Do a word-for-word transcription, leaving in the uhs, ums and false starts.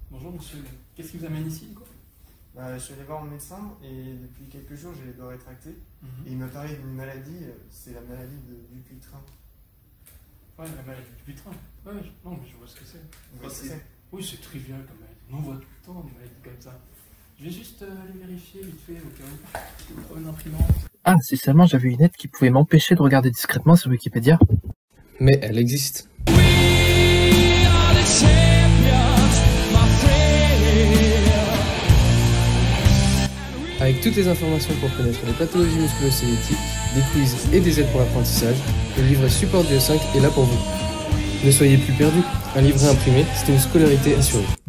Bonjour monsieur, qu'est-ce qui vous amène ici quoi? Bah, je suis allé voir mon médecin et depuis quelques jours j'ai les doigts rétractés. Mhm. Et il m'a parlé d'une maladie, euh, c'est la maladie de Dupuytren. Ouais, la maladie du pétrin. Ouais, je- non, mais je vois ce que c'est. Vous voyez ce que c'est- c'est? Oui, c'est trivial comme maladie. On en voit tout le temps des maladies comme ça. Je vais juste euh, aller vérifier vite fait au cas où. Je prends une imprimante. Ah, si seulement j'avais une aide qui pouvait m'empêcher de regarder discrètement sur Wikipédia. Mais elle existe. Avec toutes les informations pour connaître les pathologies musculo-squelettiques, des quiz et des aides pour l'apprentissage, le livret Support du E cinq est là pour vous. Ne soyez plus perdus, un livret imprimé, c'est une scolarité assurée.